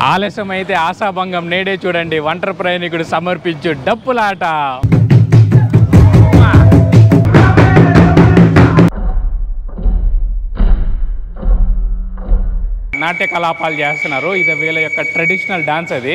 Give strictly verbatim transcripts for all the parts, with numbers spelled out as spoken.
ఆలస్యం అయితే ఆశాభంగం నేడే చూడండి ఒంటరి ప్రయాణికుడు సమర్పించు డప్పులాట. నాట్య కలాపాలు చేస్తున్నారు. ఇది వీళ్ళ యొక్క ట్రెడిషనల్ డాన్స్. అది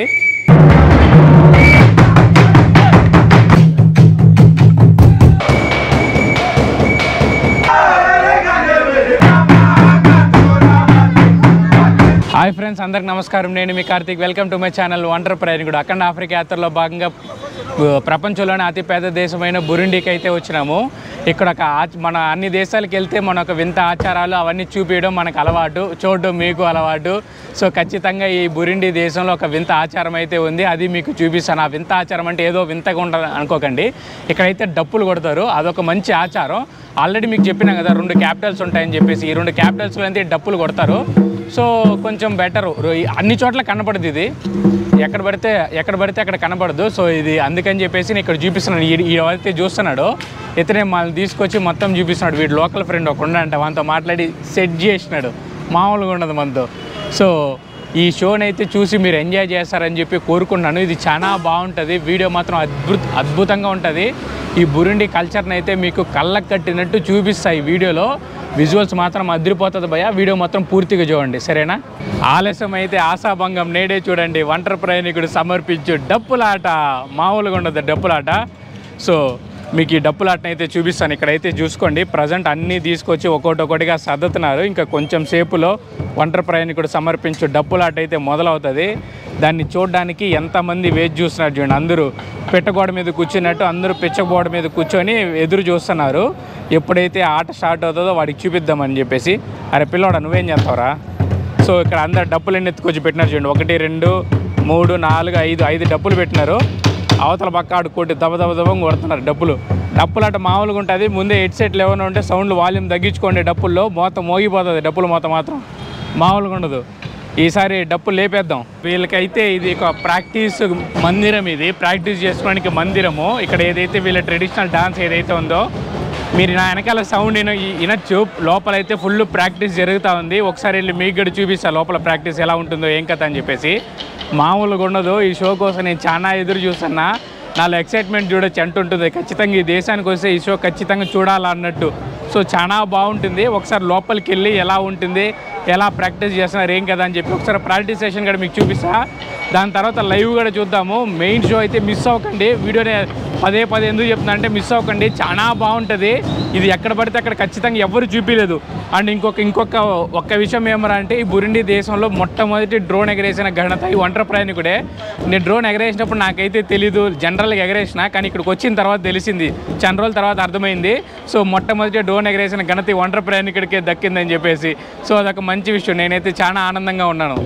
హాయ్ ఫ్రెండ్స్, అందరికి నమస్కారం. నేను మీ Karthik. Welcome to my channel ఒంటరి ప్రయాణికుడు. అఖండ ఆఫ్రికా యాత్రలో భాగంగా ప్రపంచంలోనే అతిపెద్ద దేశమైన బురుండికి అయితే వచ్చినాము. ఇక్కడ ఒక మన అన్ని దేశాలకు వెళ్తే మన ఒక వింత ఆచారాలు అవన్నీ చూపించడం మనకు అలవాటు, చూడడం మీకు అలవాటు. సో ఖచ్చితంగా ఈ బురుండి దేశంలో ఒక వింత ఆచారం అయితే ఉంది, అది మీకు చూపిస్తాను. ఆ వింత ఆచారం అంటే ఏదో వింతగా ఉండదు అనుకోకండి. ఇక్కడైతే డప్పులు కొడతారు, అదొక మంచి ఆచారం. ఆల్రెడీ మీకు చెప్పినా కదా రెండు క్యాపిటల్స్ ఉంటాయని చెప్పేసి. ఈ రెండు క్యాపిటల్స్లో అయితే డప్పులు కొడతారు. సో కొంచెం బెటరు, అన్ని చోట్ల కనపడదు. ఇది ఎక్కడ పడితే ఎక్కడ పడితే అక్కడ కనపడదు. సో ఇది అందుకని చెప్పేసి నేను ఇక్కడ చూపిస్తున్నాను. ఈ ఎవరైతే చూస్తున్నాడో ఇతనే మళ్ళీ తీసుకొచ్చి మొత్తం చూపిస్తున్నాడు. వీడు లోకల్ ఫ్రెండ్ ఒక ఉండంట, మనతో మాట్లాడి సెట్ చేసినాడు. మామూలుగా ఉండదు మనతో. సో ఈ షోని అయితే చూసి మీరు ఎంజాయ్ చేస్తారని చెప్పి కోరుకున్నాను. ఇది చాలా బాగుంటుంది, వీడియో మాత్రం అద్భుత అద్భుతంగా ఉంటుంది. ఈ బురుండి కల్చర్ని అయితే మీకు కళ్ళకు కట్టినట్టు చూపిస్తాయి వీడియోలో. విజువల్స్ మాత్రం అదిరిపోతుంది భయ. వీడియో మొత్తం పూర్తిగా చూడండి, సరేనా? ఆలస్యం అయితే ఆశాభంగం నేడే చూడండి ఒంటరి ప్రయాణికుడు సమర్పించు డప్పులాట. మామూలుగా ఉండదు డప్పులాట. సో మీకు ఈ డప్పులాటని అయితే చూపిస్తాను. ఇక్కడైతే చూసుకోండి, ప్రజెంట్ అన్నీ తీసుకొచ్చి ఒక్కొక్కటి ఒకటిగా సర్దుతున్నారు. ఇంకా కొంచెం సేపులో ఒంటరి ప్రయాణికుడు సమర్పించు డప్పులాట అయితే మొదలవుతుంది. దాన్ని చూడడానికి ఎంతమంది వేచి చూస్తున్నారు చూడండి. అందరూ పెట్టగోడ మీద కూర్చున్నట్టు అందరూ పిచ్చగోడ మీద కూర్చొని ఎదురు చూస్తున్నారు. ఎప్పుడైతే ఆట స్టార్ట్ అవుతుందో వాడికి చూపిద్దామని చెప్పేసి. అరే పిల్లోడా, నువ్వేం చేస్తావురా? సో ఇక్కడ అందరు డప్పులన్నీ ఎత్తుకొచ్చి పెట్టినారు చూడండి. ఒకటి, రెండు, మూడు, నాలుగు, ఐదు ఐదు డప్పులు పెట్టినారు. అవతల పక్క ఆడుకోటి దబ దబ దబం కొడుతున్నారు డప్పులు. డప్పులాట మామూలుగా ఉంటుంది. ముందే హెడ్ సెట్లు ఏమైనా ఉంటే సౌండ్ వాల్యూమ్ తగ్గించుకోండి. డప్పుల్లో మొత్తం మోగిపోతుంది. డప్పులు మొత్తం మాత్రం మామూలుగా ఉండదు. ఈసారి డప్పులు లేపేద్దాం. వీళ్ళకైతే ఇది ఒక ప్రాక్టీస్ మందిరం. ఇది ప్రాక్టీస్ చేసుకోవడానికి మందిరము. ఇక్కడ ఏదైతే వీళ్ళ ట్రెడిషనల్ డాన్స్ ఏదైతే ఉందో మీరు నా వెనకాల సౌండ్ వినొచ్చు. లోపలైతే ఫుల్ ప్రాక్టీస్ జరుగుతూ ఉంది. ఒకసారి వెళ్ళి మీకు కూడా చూపిస్తాను లోపల ప్రాక్టీస్ ఎలా ఉంటుందో ఏం కథ అని చెప్పేసి. మామూలుగా ఉండదు. ఈ షో కోసం నేను చాలా ఎదురు చూస్తున్నా. నాలో ఎక్సైట్మెంట్ చూడొచ్చు అంటుంటుంది. ఖచ్చితంగా ఈ దేశానికి వస్తే ఈ షో ఖచ్చితంగా చూడాలన్నట్టు. సో చాలా బాగుంటుంది. ఒకసారి లోపలికి వెళ్ళి ఎలా ఉంటుంది, ఎలా ప్రాక్టీస్ చేస్తున్నారు ఏం కదా అని చెప్పి ఒకసారి ప్రాక్టీస్ సెషన్ కూడా మీకు చూపిస్తా. దాని తర్వాత లైవ్ కూడా చూద్దాము. మెయిన్ షో అయితే మిస్ అవ్వకండి. వీడియోని పదే పదే ఎందుకు చెప్తున్నా అంటే మిస్ అవ్వకండి, చాలా బాగుంటుంది. ఇది ఎక్కడ పడితే అక్కడ ఖచ్చితంగా ఎవరు చూపించలేదు. అండ్ ఇంకొక ఇంకొక ఒక్క విషయం ఏమరా అంటే ఈ బురుండి దేశంలో మొట్టమొదటి డ్రోన్ ఎగరేసిన ఘనత ఈ ఒంటరి ప్రయాణికుడే. నేను డ్రోన్ ఎగరేసినప్పుడు నాకైతే తెలీదు, జనరల్గా ఎగరేసిన. కానీ ఇక్కడికి వచ్చిన తర్వాత తెలిసింది, చాలా రోజుల తర్వాత అర్థమైంది. సో మొట్టమొదటి డ్రోన్ ఎగరేసిన ఘనత ఈ ఒంటరి ప్రయాణికుడికే దక్కిందని చెప్పేసి. సో అదొక మంచి విషయం. నేనైతే చాలా ఆనందంగా ఉన్నాను.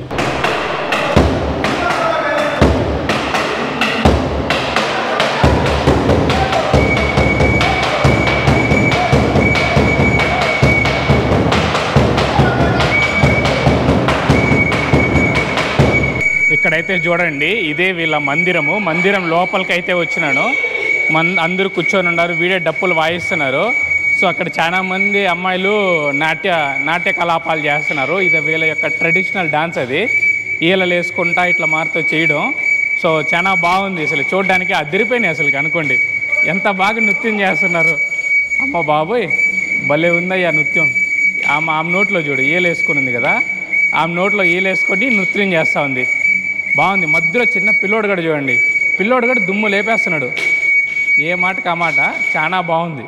ఇక్కడైతే చూడండి, ఇదే వీళ్ళ మందిరము. మందిరం లోపలికి అయితే వచ్చినాను. మన్ అందరూ కూర్చొని ఉన్నారు, వీడే డప్పులు వాయిస్తున్నారు. సో అక్కడ చాలా మంది అమ్మాయిలు నాట్య నాట్య కలాపాలు చేస్తున్నారు. ఇది వీళ్ళ యొక్క ట్రెడిషనల్ డాన్స్. అది ఈలలు వేసుకుంటా ఇట్లా మారుతూ చేయడం. సో చాలా బాగుంది. అసలు చూడడానికి అదిరిపోయినాయి. అసలు అనుకోండి ఎంత బాగా నృత్యం చేస్తున్నారు. అమ్మ బాబోయ్, భలే ఉందయ్యా నృత్యం. ఆమె ఆమె నోట్లో చూడు ఈలు వేసుకుని ఉంది కదా, ఆమె నోట్లో ఈలు వేసుకొని నృత్యం చేస్తూ ఉంది. బాగుంది. మధ్యలో చిన్న పిల్లోడు కూడా చూడండి, పిల్లోడు కూడా దుమ్ము లేపేస్తున్నాడు. ఏ మాటకి ఆ మాట. చాలా బాగుంది.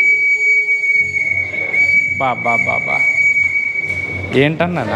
బా బా బా బా ఏంటన్నా,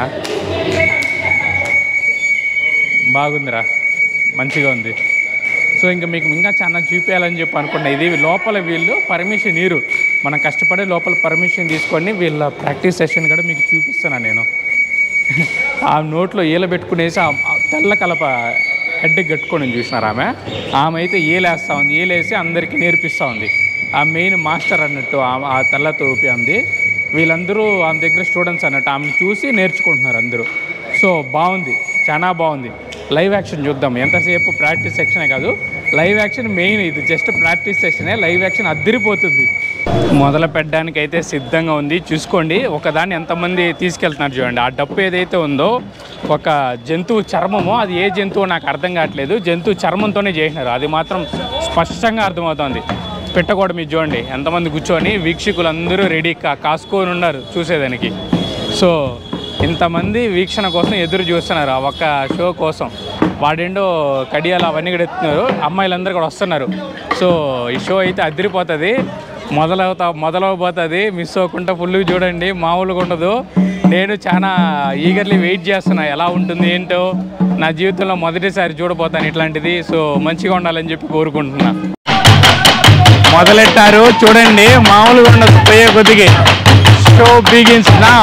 బాగుందిరా, మంచిగా ఉంది. సో ఇంకా మీకు ఇంకా చాలా చూపించాలని చెప్పి అనుకున్నా. ఇది లోపల వీళ్ళు పర్మిషన్ ఇరు, మనం కష్టపడి లోపల పర్మిషన్ తీసుకొని వీళ్ళ ప్రాక్టీస్ సెషన్ కూడా మీకు చూపిస్తున్నాను నేను. ఆ నోట్లో ఈల పెట్టుకునేసి తెల్ల కలప హెడ్కి కట్టుకొని చూసినారు. ఆమె ఆమె అయితే ఈలేస్తూ ఉంది. ఈలేసి అందరికీ నేర్పిస్తూ ఉంది. ఆ మెయిన్ మాస్టర్ అన్నట్టు ఆ తెల్ల తోపి ఆమెది. వీళ్ళందరూ ఆమె దగ్గర స్టూడెంట్స్ అన్నట్టు ఆమెను చూసి నేర్చుకుంటున్నారు అందరూ. సో బాగుంది, చాలా బాగుంది. లైవ్ యాక్షన్ చూద్దాం. ఎంతసేపు ప్రాక్టీస్ సెక్షనే కాదు, లైవ్ యాక్షన్ మెయిన్. ఇది జస్ట్ ప్రాక్టీస్ సెషనే, లైవ్ యాక్షన్ అద్దరిపోతుంది. మొదలు పెట్టడానికి అయితే సిద్ధంగా ఉంది. చూసుకోండి ఒకదాన్ని ఎంతమంది తీసుకెళ్తున్నారు చూడండి. ఆ డప్పు ఏదైతే ఉందో ఒక జంతువు చర్మము, అది ఏ జంతువు నాకు అర్థం కావట్లేదు, జంతువు చర్మంతోనే చేసినారు, అది మాత్రం స్పష్టంగా అర్థమవుతుంది. పెట్టకూడ మీరు చూడండి ఎంతమంది కూర్చొని వీక్షకులు అందరూ రెడీ కా కాసుకొని ఉన్నారు చూసేదానికి. సో ఇంతమంది వీక్షణ కోసం ఎదురు చూస్తున్నారు ఆ ఒక్క షో కోసం. వాడేండో కడియాలు అవన్నీ కూడా ఎత్తున్నారు, అమ్మాయిలందరూ కూడా వస్తున్నారు. సో ఈ షో అయితే అదిరిపోతుంది, మొదలవుతా మొదలవబోతుంది. మిస్ అవ్వకుండా ఫుల్గా చూడండి, మామూలుగా ఉండదు. నేను చాలా ఈగర్లీ వెయిట్ చేస్తున్నా ఎలా ఉంటుంది ఏంటో. నా జీవితంలో మొదటిసారి చూడబోతాను ఇట్లాంటిది. సో మంచిగా ఉండాలని చెప్పి కోరుకుంటున్నా. మొదలెట్టారు చూడండి, మామూలుగా ఉండదు పోయే కొద్దిగా. Show begins now.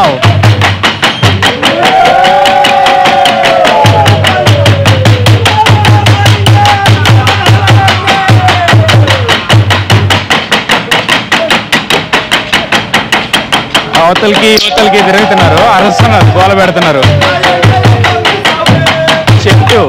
అవతలకి యువతలకి తిరుగుతున్నారు, అరుస్తున్నారు, గోల పెడుతున్నారు. చెట్టు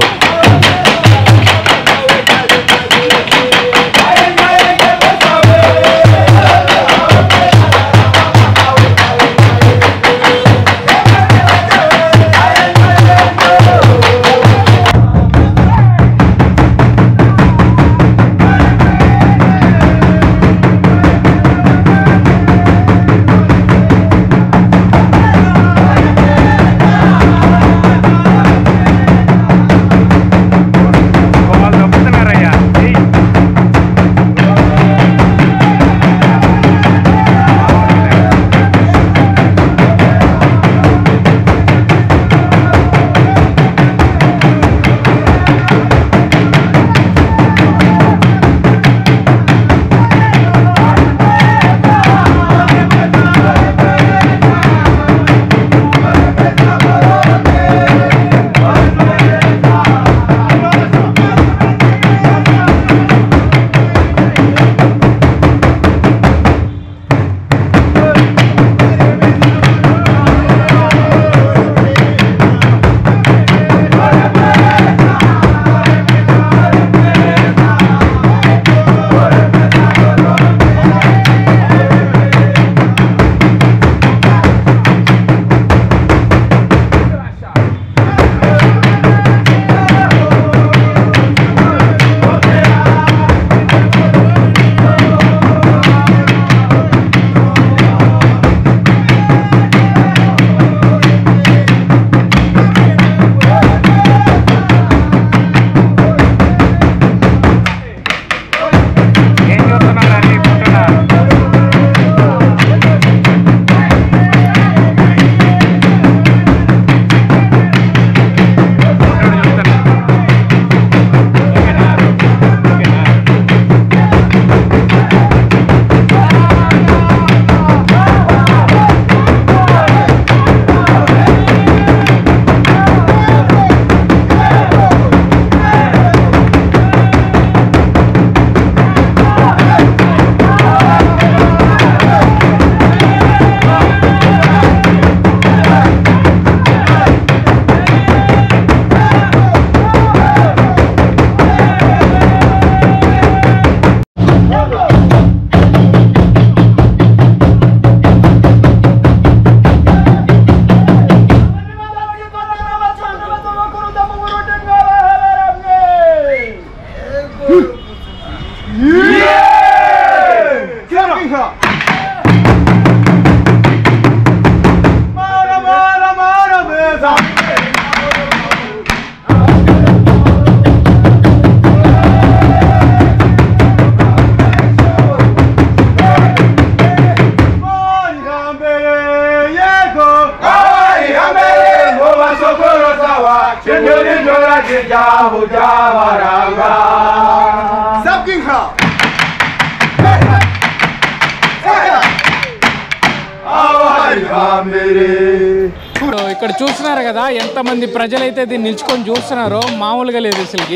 ఇక్కడ చూస్తున్నారు కదా ఎంతమంది ప్రజలైతే దీన్ని నిల్చుకొని చూస్తున్నారో, మామూలుగా లేదు అసలుకి.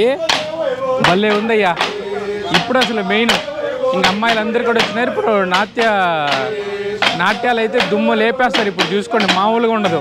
భలే ఉందయ్యా. ఇప్పుడు అసలు మెయిన్ ఇంకా అమ్మాయిలు అందరు కూడా వచ్చినారు. ఇప్పుడు నాట్య నాట్యాలు అయితే దుమ్ము లేపేస్తారు. ఇప్పుడు చూసుకోండి, మామూలుగా ఉండదు.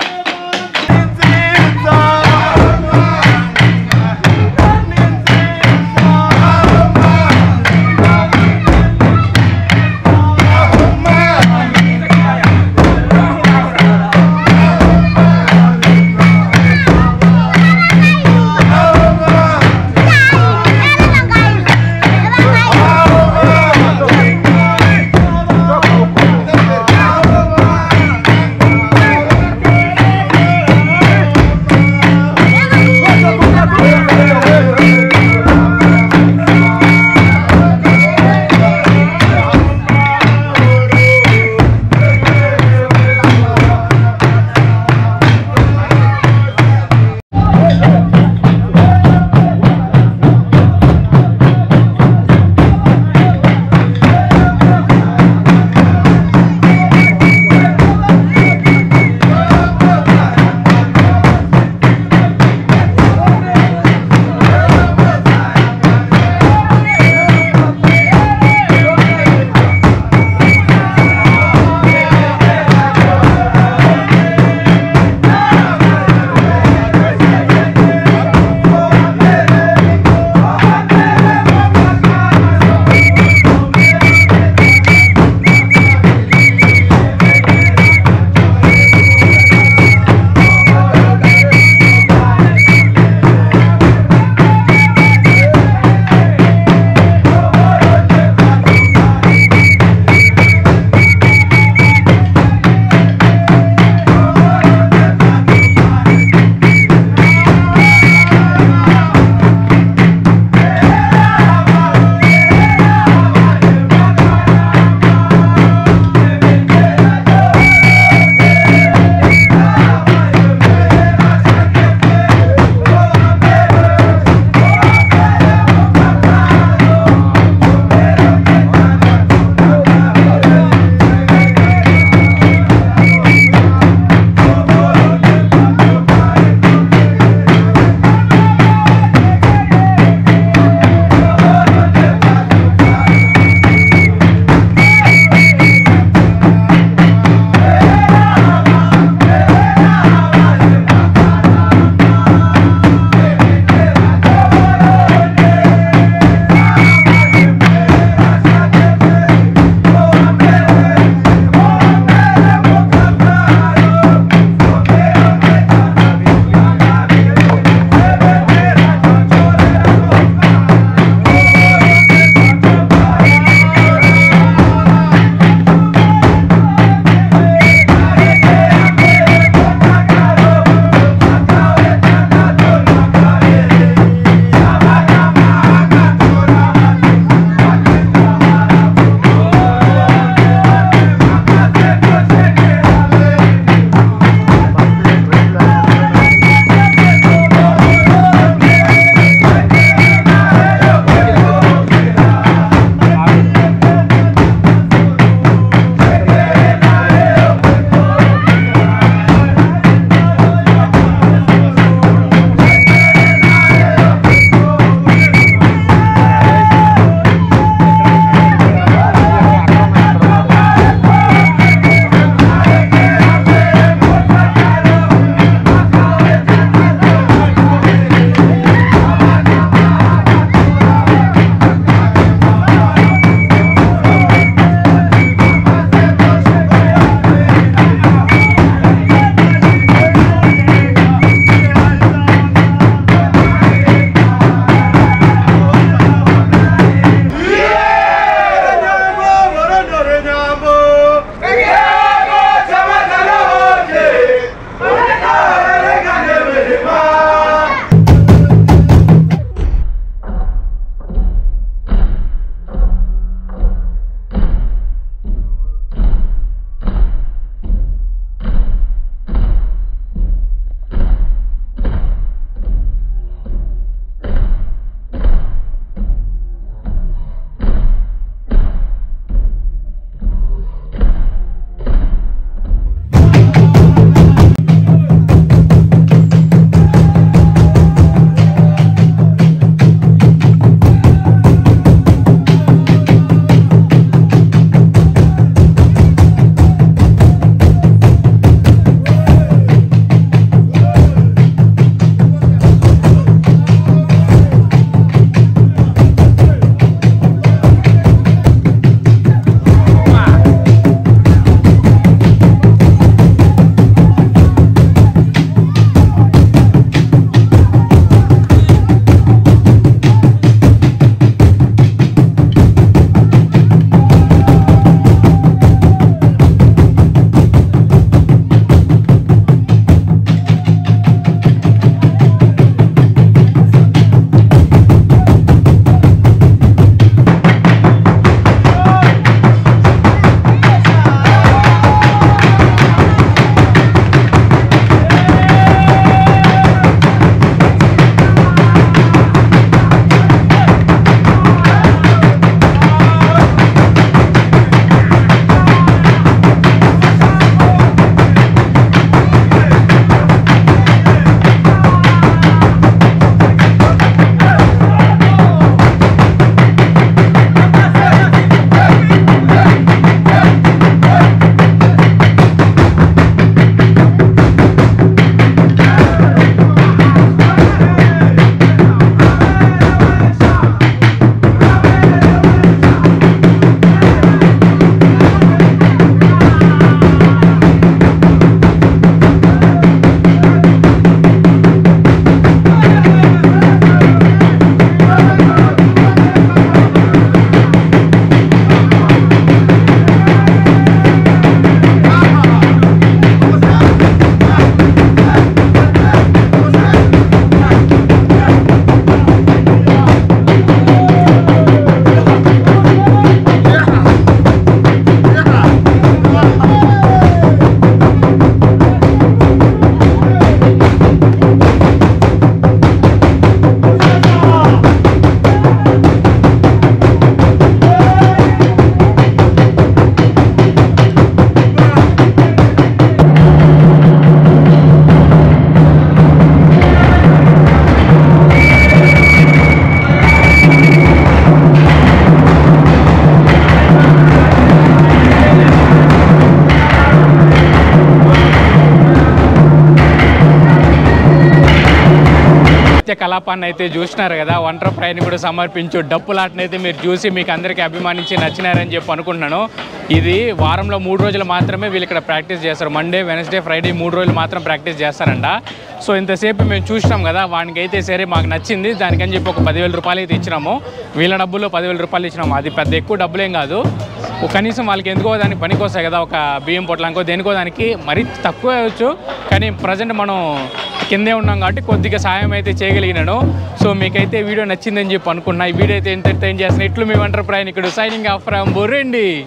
నృత్య కలాపాన్ని అయితే చూసినారు కదా. ఒంటరి ప్రయాణికుడు సమర్పించు డప్పులాటను అయితే మీరు చూసి మీకు అందరికీ అభిమానించి నచ్చినారని చెప్పి అనుకుంటున్నాను. ఇది వారంలో మూడు రోజులు మాత్రమే వీళ్ళు ఇక్కడ ప్రాక్టీస్ చేస్తారు. మండే, వెనస్డే, ఫ్రైడే మూడు రోజులు మాత్రం ప్రాక్టీస్ చేస్తారంట. సో ఇంతసేపు మేము చూసినాం కదా, వానికి అయితే సరే మాకు నచ్చింది దానికని చెప్పి ఒక పదివేల రూపాయలు అయితే ఇచ్చినాము. వీళ్ళ డబ్బుల్లో పదివేల రూపాయలు ఇచ్చినాము. అది పెద్ద ఎక్కువ డబ్బులేం కాదు, కనీసం వాళ్ళకి ఎందుకో దానికి పనికి వస్తాయి కదా, ఒక బియ్యం పొట్లానికో దేనికో దానికి మరీ తక్కువ అవ్వచ్చు. కానీ ప్రజెంట్ మనం కిందే ఉన్నాం కాబట్టి కొద్దిగా సాయం అయితే చేయగలిగినాను. సో మీకైతే వీడియో నచ్చిందని చెప్పి అనుకున్నా. ఈ వీడియో అయితే ఎంటర్టైన్ చేసిన ఇట్లు మీ ఒంటరి ప్రయాణికుడు సైనింగ్ ఆఫ్ ఫ్రమ్ బురుండి.